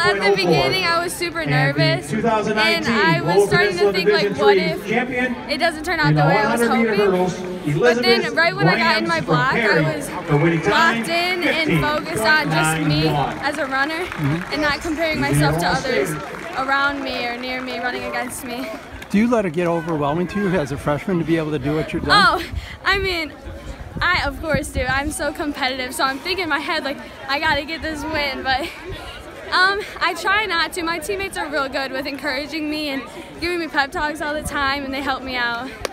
at the beginning I was super nervous, and I was starting to think, like, what if it doesn't turn out the way I was hoping? But then right when I got in my block, I was locked in and focused on just me as a runner and not comparing myself to others around me or near me running against me. Do you let it get overwhelming to you as a freshman to be able to do what you're doing? Oh, I mean, I of course do. I'm so competitive, so I'm thinking in my head, like, I gotta get this win, but I try not to. My teammates are real good with encouraging me and giving me pep talks all the time, and they help me out.